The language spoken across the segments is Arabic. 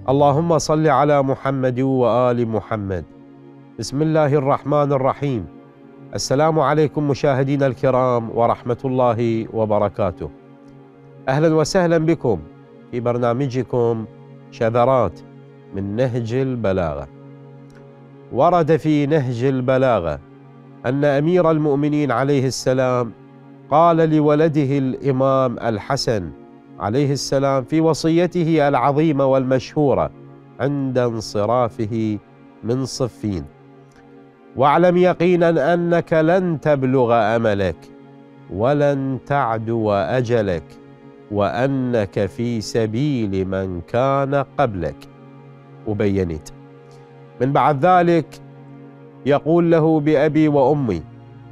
اللهم صل على محمد وآل محمد. بسم الله الرحمن الرحيم. السلام عليكم مشاهدينا الكرام ورحمة الله وبركاته. أهلا وسهلا بكم في برنامجكم شذرات من نهج البلاغة. ورد في نهج البلاغة أن أمير المؤمنين عليه السلام قال لولده الإمام الحسن عليه السلام في وصيته العظيمة والمشهورة عند انصرافه من صفين: واعلم يقينا أنك لن تبلغ أملك ولن تعدو أجلك وأنك في سبيل من كان قبلك. وبينت من بعد ذلك يقول له بأبي وأمي: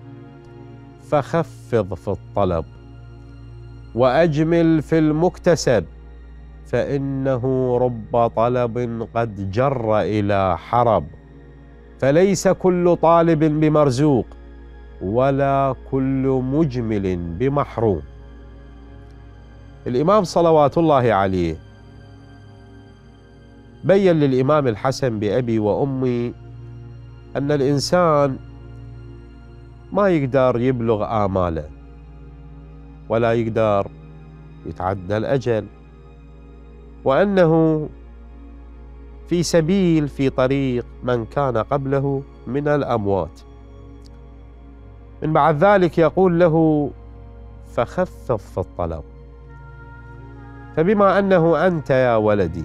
فخفض في الطلب وأجمل في المكتسب، فإنه رب طلب قد جر إلى حرب، فليس كل طالب بمرزوق ولا كل مجمل بمحروم. الإمام صلوات الله عليه بين للإمام الحسن بأبي وأمي أن الإنسان ما يقدر يبلغ آماله ولا يقدر يتعدى الأجل، وأنه في سبيل في طريق من كان قبله من الأموات. من بعد ذلك يقول له: فخفف في الطلب. فبما أنه أنت يا ولدي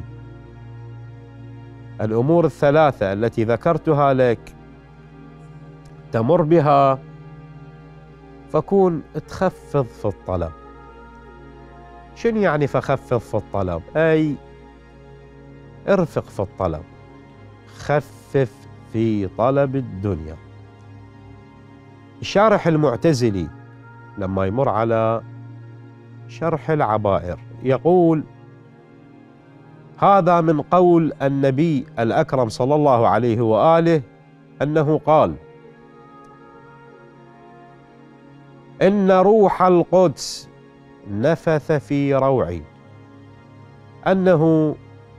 الأمور الثلاثة التي ذكرتها لك تمر بها، فكون تخفض في الطلب. شنو يعني فخفض في الطلب؟ أي ارفق في الطلب، خفف في طلب الدنيا. الشارح المعتزلي لما يمر على شرح العبائر يقول: هذا من قول النبي الأكرم صلى الله عليه وآله أنه قال: إن روح القدس نفث في روعي أنه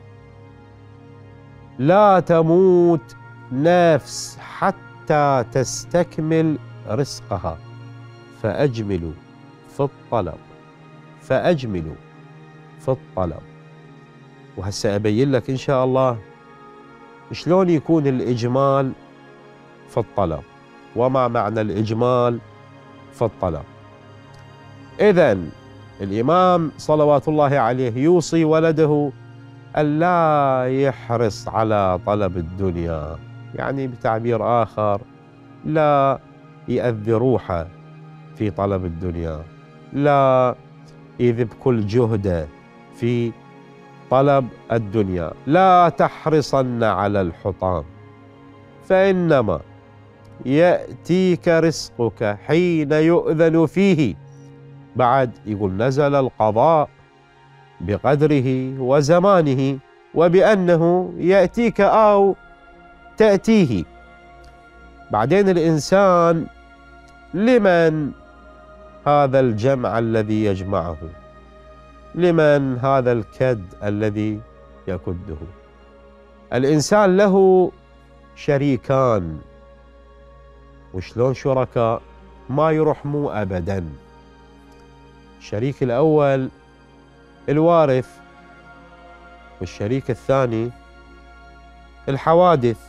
لا تموت نفس حتى تستكمل رزقها، فأجملوا في الطلب، فأجملوا في الطلب. وهسه أبين لك إن شاء الله شلون يكون الإجمال في الطلب، وما معنى الإجمال في الطلب. إذن الإمام صلوات الله عليه يوصي ولده ألا يحرص على طلب الدنيا، يعني بتعبير آخر لا يأذي روحه في طلب الدنيا، لا يذب كل جهده في طلب الدنيا. لا تحرصن على الحطام، فإنما يأتيك رزقك حين يؤذن فيه. بعد يقول: نزل القضاء بقدره وزمانه وبأنه يأتيك أو تأتيه. بعدين الإنسان لمن هذا الجمع الذي يجمعه؟ لمن هذا الكد الذي يكده؟ الإنسان له شريكان، وشلون شركاء؟ ما يرحموا أبدا. الشريك الأول الوارث، والشريك الثاني الحوادث.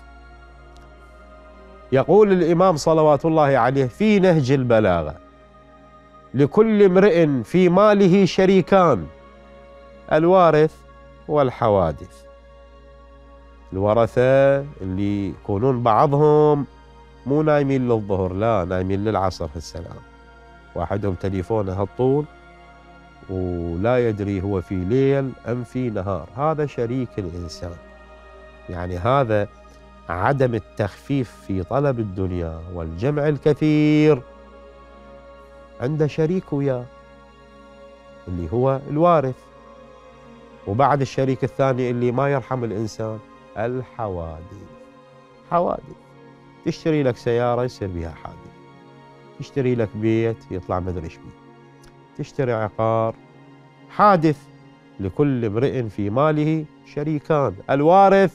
يقول الإمام صلوات الله عليه في نهج البلاغة: لكل امرئ في ماله شريكان، الوارث والحوادث. الورثة اللي يكونون بعضهم مو نايمين للظهر، لا نايمين للعصر في السلام، واحدهم تليفونه هالطول ولا يدري هو في ليل أم في نهار. هذا شريك الإنسان. يعني هذا عدم التخفيف في طلب الدنيا والجمع الكثير عند شريك وياه اللي هو الوارث. وبعد الشريك الثاني اللي ما يرحم الإنسان الحوادث. حوادث، تشتري لك سيارة يصير بها حادث، تشتري لك بيت يطلع مدري ايش بيه، تشتري عقار حادث لكل امرئ في ماله شريكان، الوارث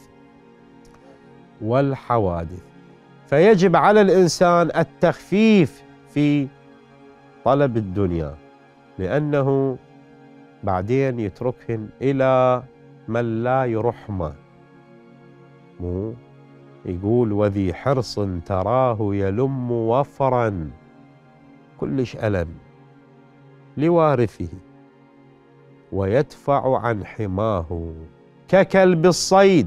والحوادث. فيجب على الإنسان التخفيف في طلب الدنيا، لأنه بعدين يتركهن إلى من لا يرحمه. مو يقول وذي حرص تراه يلم وفرا، كلش ألم لوارثه ويدفع عن حماه، ككلب الصيد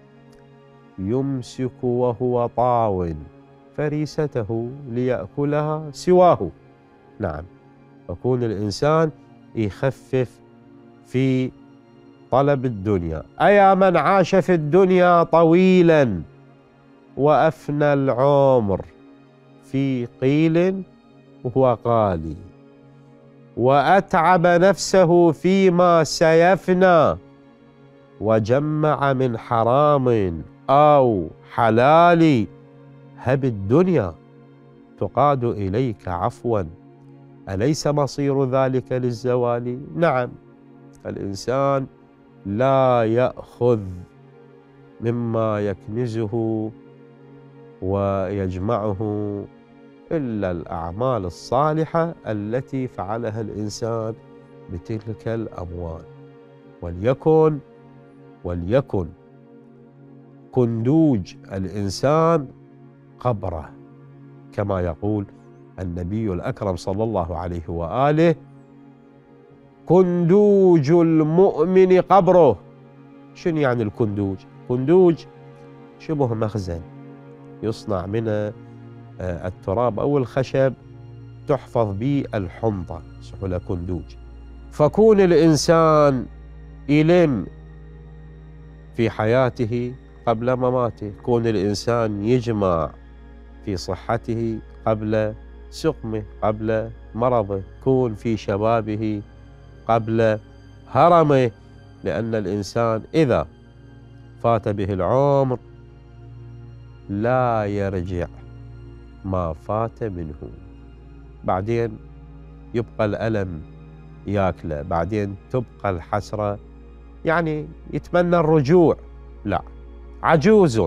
يمسك وهو طاو فريسته ليأكلها سواه. نعم، يكون الإنسان يخفف في طلب الدنيا. أيا من عاش في الدنيا طويلا وأفنى العمر في قيل وقال، وأتعب نفسه فيما سيفنى، وجمع من حرام أو حلال، هب الدنيا تقاد إليك عفوا، أليس مصير ذلك للزوال؟ نعم، الإنسان لا يأخذ مما يكنزه ويجمعه إلا الأعمال الصالحة التي فعلها الإنسان بتلك الأموال. وليكن كندوج الإنسان قبره، كما يقول النبي الأكرم صلى الله عليه وآله: كندوج المؤمن قبره. شنو يعني الكندوج؟ كندوج شبه مخزن يصنع منه التراب أو الخشب، تحفظ به الحنطة، سهولة كندوج. فكون الإنسان يلم في حياته قبل مماته، كون الإنسان يجمع في صحته قبل سقمه، قبل مرضه، كون في شبابه قبل هرمه، لأن الإنسان إذا فات به العمر لا يرجع ما فات منه، بعدين يبقى الألم ياكله، بعدين تبقى الحسرة، يعني يتمنى الرجوع. لا، عجوز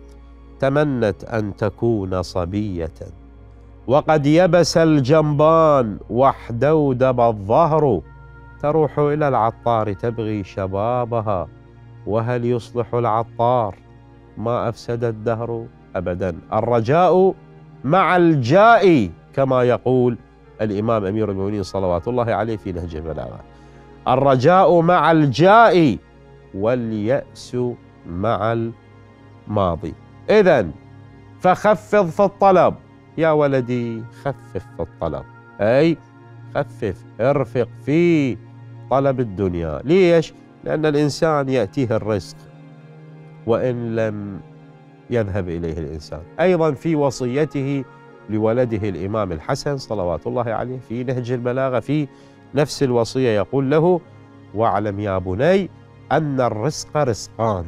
تمنت أن تكون صبية، وقد يبس الجنبان واحدودب الظهر، تروح إلى العطار تبغي شبابها، وهل يصلح العطار ما أفسد الدهر؟ أبدا. الرجاء مع الجاء، كما يقول الإمام أمير المؤمنين صلوات الله عليه في نهج البلاغة: الرجاء مع الجاء واليأس مع الماضي. إذن فخفض في الطلب يا ولدي، خفف في الطلب، أي خفف، ارفق في طلب الدنيا. ليش؟ لأن الإنسان يأتيه الرزق وإن لم يذهب إليه الإنسان. أيضا في وصيته لولده الإمام الحسن صلوات الله عليه في نهج البلاغة في نفس الوصية يقول له: واعلم يا بني أن الرزق رزقان،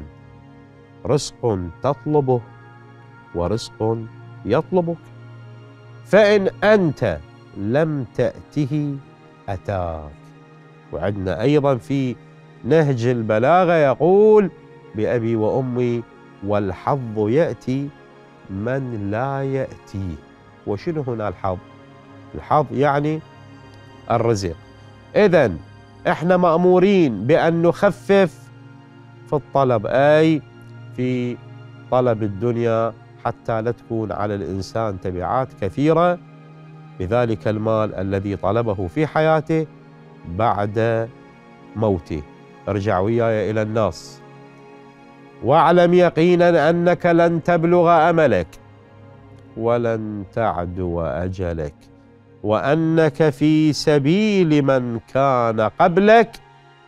رزق تطلبه ورزق يطلبك، فإن أنت لم تأته أتاك. وعندنا أيضا في نهج البلاغة يقول: بأبي وأمي والحظ يأتي من لا يأتيه. وشنو هنا الحظ؟ الحظ يعني الرزق. إذن إحنا مأمورين بأن نخفف في الطلب، أي في طلب الدنيا، حتى لا تكون على الإنسان تبعات كثيرة بذلك المال الذي طلبه في حياته بعد موته. ارجع وياي إلى الناس: واعلم يقينا أنك لن تبلغ أملك ولن تعدو أجلك، وأنك في سبيل من كان قبلك،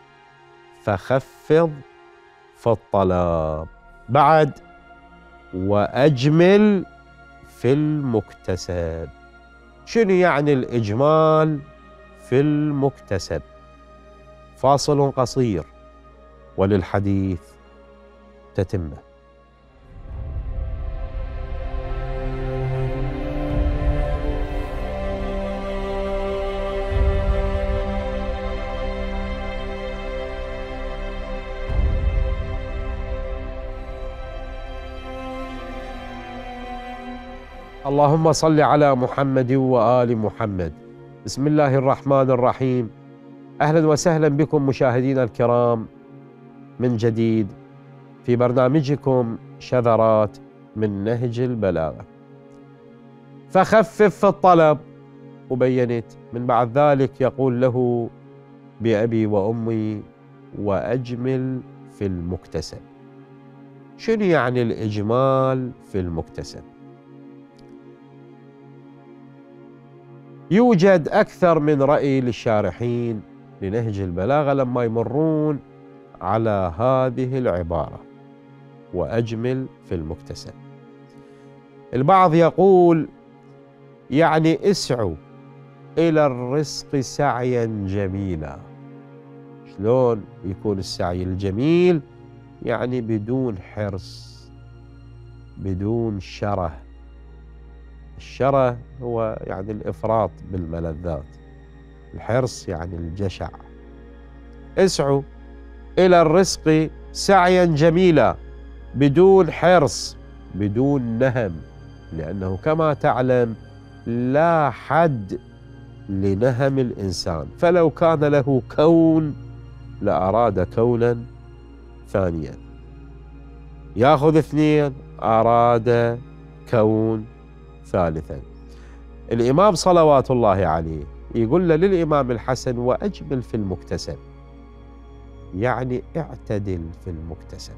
فخفض في الطلب. بعد وأجمل في المكتسب. شنو يعني الإجمال في المكتسب؟ فاصل قصير وللحديث تتمه. اللهم صل على محمد وآل محمد. بسم الله الرحمن الرحيم. أهلا وسهلا بكم مشاهدينا الكرام من جديد في برنامجكم شذرات من نهج البلاغة. فخفف في الطلب، وبينت من بعد ذلك يقول له بأبي وأمي وأجمل في المكتسب. شنو يعني الإجمال في المكتسب؟ يوجد أكثر من رأي للشارحين لنهج البلاغة لما يمرون على هذه العبارة وأجمل في المكتسب. البعض يقول يعني اسعوا إلى الرزق سعيا جميلا. شلون يكون السعي الجميل؟ يعني بدون حرص، بدون شره. الشره هو يعني الإفراط بالملذات، الحرص يعني الجشع. اسعوا إلى الرزق سعيا جميلا بدون حرص، بدون نهم، لأنه كما تعلم لا حد لنهم الإنسان، فلو كان له كون لأراد كونا ثانيا، ياخذ اثنين أراد كون ثالثا. الإمام صلوات الله عليه يقول للإمام الحسن وأجمل في المكتسب، يعني اعتدل في المكتسب.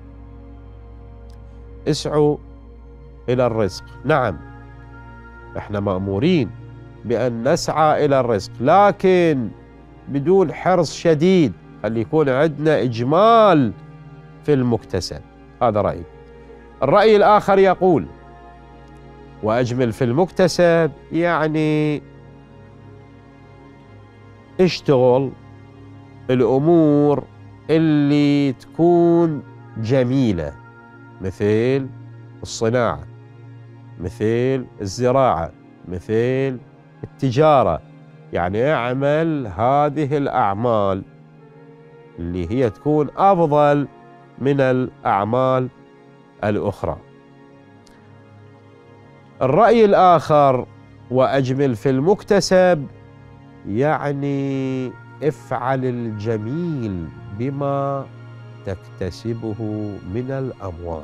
اسعوا إلى الرزق، نعم احنا مأمورين بأن نسعى إلى الرزق، لكن بدون حرص شديد، خلي يكون عندنا إجمال في المكتسب. هذا رأي. الرأي الآخر يقول وأجمل في المكتسب يعني اشتغل الأمور اللي تكون جميلة، مثل الصناعة، مثل الزراعة، مثل التجارة. يعني اعمل هذه الأعمال اللي هي تكون أفضل من الأعمال الأخرى. الرأي الآخر وأجمل في المكتسب يعني افعل الجميل بما تكتسبه من الأموال.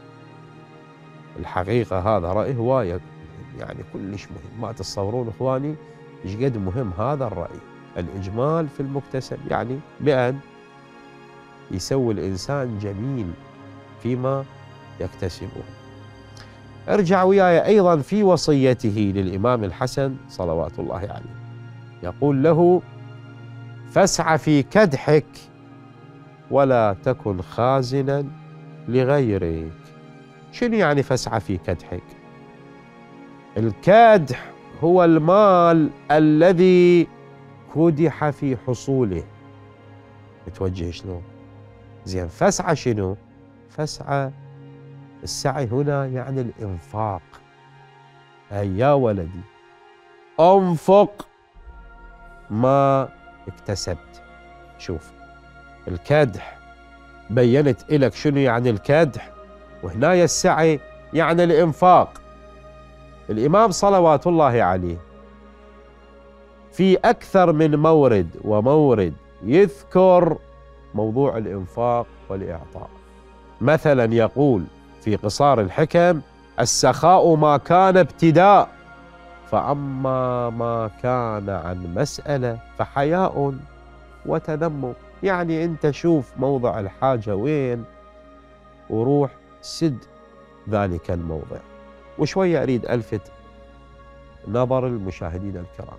الحقيقة هذا رأي هواية يعني كلش مهم، ما تتصورون إخواني إيش قد مهم هذا الرأي. الإجمال في المكتسب يعني بأن يسوي الإنسان جميل فيما يكتسبه. ارجع وياي أيضا في وصيته للإمام الحسن صلوات الله عليه، يقول له فاسع في كدحك ولا تكن خازنا لغيرك. شنو يعني فاسع في كدحك؟ الكدح هو المال الذي كدح في حصوله. متوجه شلون؟ زين فاسعى شنو؟ فاسعى السعي هنا يعني الإنفاق. أي يا ولدي أنفق ما اكتسبت. شوف الكدح بينت إلك شنو يعني الكدح، وهنا السعي يعني الإنفاق. الإمام صلوات الله عليه في أكثر من مورد يذكر موضوع الإنفاق والإعطاء. مثلا يقول في قصار الحكم السخاء ما كان ابتداء، فأما ما كان عن مسألة فحياء وتذمم. يعني أنت شوف موضع الحاجة وين وروح سد ذلك الموضع. وشوية أريد ألفت نظر المشاهدين الكرام،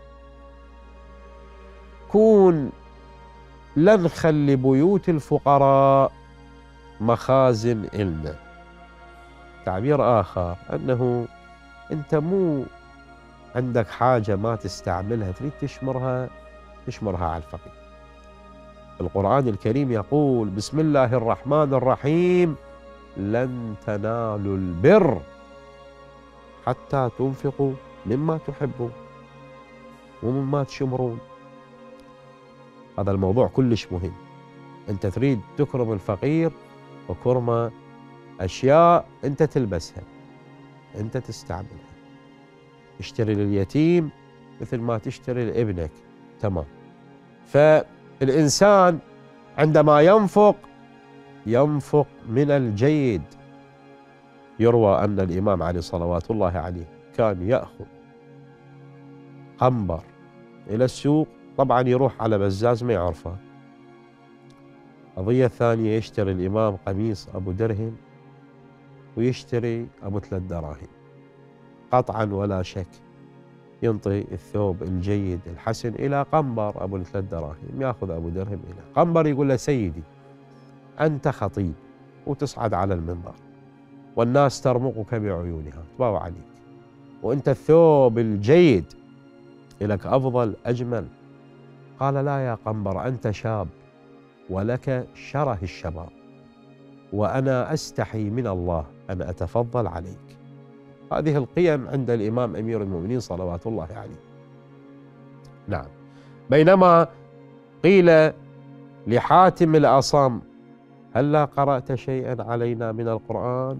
كون لا نخلي بيوت الفقراء مخازن إلنا. تعبير آخر أنه أنت مو عندك حاجة ما تستعملها تريد تشمرها على الفقير. القرآن الكريم يقول بسم الله الرحمن الرحيم لن تنالوا البر حتى تنفقوا مما تحبون ومما تشمرون. هذا الموضوع كلش مهم. أنت تريد تكرم الفقير وكرمه أشياء أنت تلبسها، أنت تستعملها، اشتري لليتيم مثل ما تشتري لابنك. تمام. فالإنسان عندما ينفق من الجيد. يروى أن الإمام علي صلوات الله عليه كان يأخذ قنبر إلى السوق، طبعا يروح على بزاز ما يعرفه. قضية ثانية، يشتري الإمام قميص أبو درهم ويشتري أبو 3 دراهم، قطعا ولا شك ينطي الثوب الجيد الحسن إلى قنبر أبو 3 دراهم، يأخذ أبو درهم إلى قنبر. يقول له سيدي أنت خطيب وتصعد على المنبر والناس ترمقك بعيونها تباوع عليك، وأنت الثوب الجيد لك أفضل أجمل. قال لا يا قنبر، أنت شاب ولك شره الشباب، وأنا أستحي من الله أن أتفضل عليك. هذه القيم عند الإمام أمير المؤمنين صلوات الله عليه. نعم. بينما قيل لحاتم الأصم هلا قرأت شيئا علينا من القرآن؟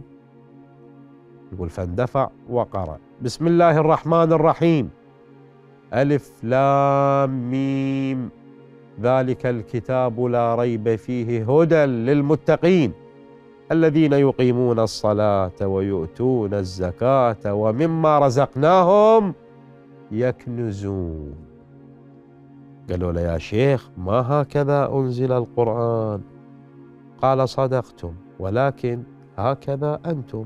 يقول فاندفع وقرأ بسم الله الرحمن الرحيم ألف لام ميم ذلك الكتاب لا ريب فيه هدى للمتقين الذين يقيمون الصلاة ويؤتون الزكاة ومما رزقناهم يكنزون. قالوا له يا شيخ ما هكذا أنزل القرآن؟ قال صدقتم، ولكن هكذا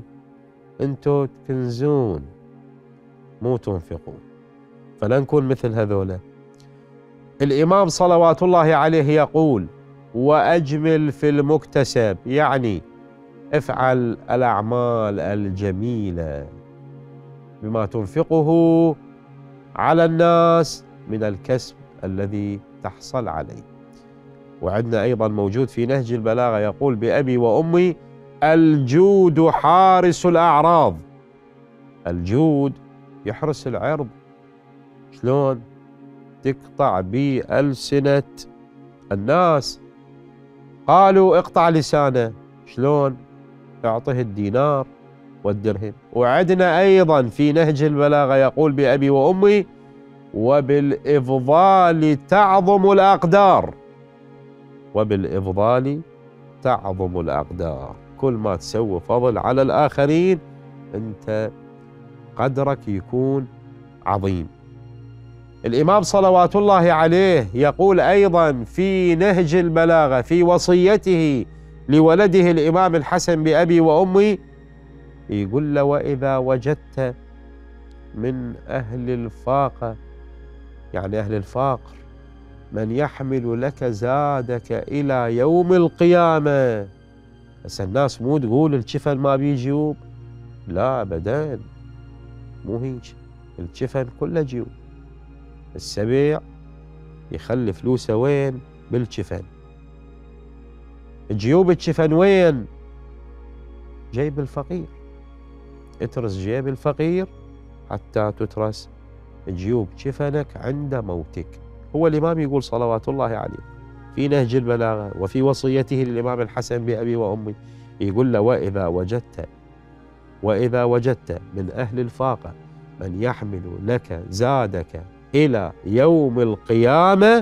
أنتم تكنزون مو تنفقون، فلا نكون مثل هذولا. الإمام صلوات الله عليه يقول وأجمل في المكتسب، يعني افعل الأعمال الجميلة بما تنفقه على الناس من الكسب الذي تحصل عليه. وعندنا أيضا موجود في نهج البلاغة يقول بأبي وأمي الجود حارس الأعراض. الجود يحرس العرض. شلون؟ تقطع بألسنة الناس. قالوا اقطع لسانه. شلون؟ اعطه الدينار والدرهم. وعدنا أيضا في نهج البلاغة يقول بأبي وأمي وبالإفضال تعظم الأقدار. وبالإفضال تعظم الأقدار. كل ما تسوي فضل على الآخرين أنت قدرك يكون عظيم. الإمام صلوات الله عليه يقول أيضا في نهج البلاغة في وصيته لولده الإمام الحسن بأبي وأمي، يقول له وإذا وجدت من أهل الفاقة، يعني أهل الفقر، من يحمل لك زادك إلى يوم القيامة. بس الناس مو تقول الجفن ما بيجيوب، لا أبدا، مو هيك. الجفن كله جيوب. السبيع يخلي فلوسه وين؟ بالجفن. جيوب الجفن وين؟ جيب الفقير. اترس جيب الفقير حتى تترس جيوب جفنك عند موتك. هو الإمام يقول صلوات الله عليه في نهج البلاغة وفي وصيته للإمام الحسن بأبي وأمي، يقول له وإذا وجدت من أهل الفاقة من يحمل لك زادك إلى يوم القيامة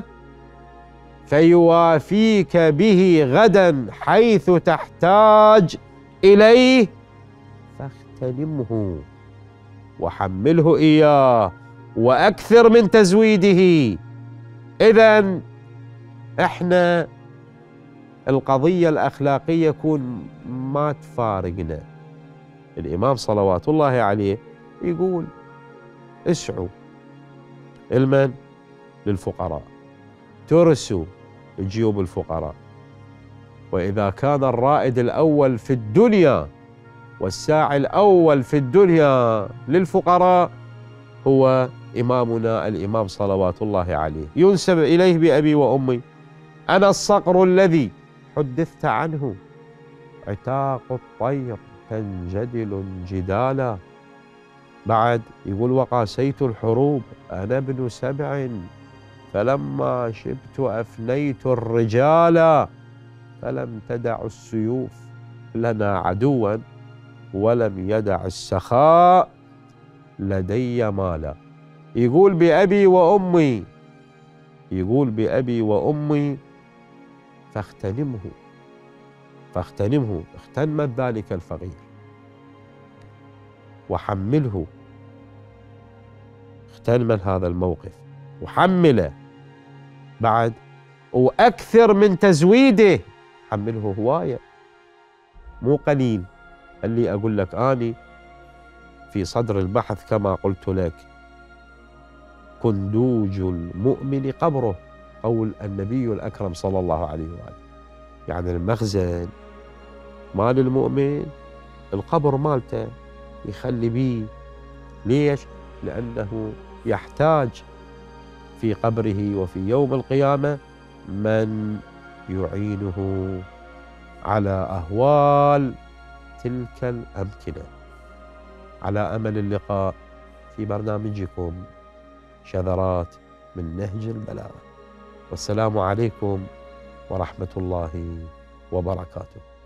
فيوافيك به غدا حيث تحتاج إليه فاغتنمه وحمله إياه وأكثر من تزويده. إذن إحنا القضية الأخلاقية يكون ما تفارقنا. الإمام صلوات الله عليه يقول اسعوا المن للفقراء، ترسوا جيوب الفقراء. وإذا كان الرائد الأول في الدنيا والساعي الأول في الدنيا للفقراء هو إمامنا الإمام صلوات الله عليه، ينسب إليه بأبي وأمي أنا الصقر الذي حدثت عنه، عتاق الطير تنجدل جدالا. بعد يقول وقاسيت الحروب أنا ابن 7 فلما شبت أفنيت الرجال فلم تدع السيوف لنا عدوا ولم يدع السخاء لدي مالا. يقول بأبي وأمي، يقول بأبي وأمي فاغتنمه، فاغتنمه، اغتنم ذلك الفقير وحمله، اغتنم هذا الموقف وحمله بعد، وأكثر من تزويده، حمله هواية مو قليل. اللي أقول لك أني في صدر البحث كما قلت لك كندوج المؤمن قبره، قول النبي الأكرم صلى الله عليه وآله. يعني المخزن مال المؤمن القبر مالته يخلي بيه. ليش؟ لأنه يحتاج في قبره وفي يوم القيامة من يعينه على أهوال تلك الأمكنة. على أمل اللقاء في برنامجكم شذرات من نهج البلاغة، والسلام عليكم ورحمة الله وبركاته.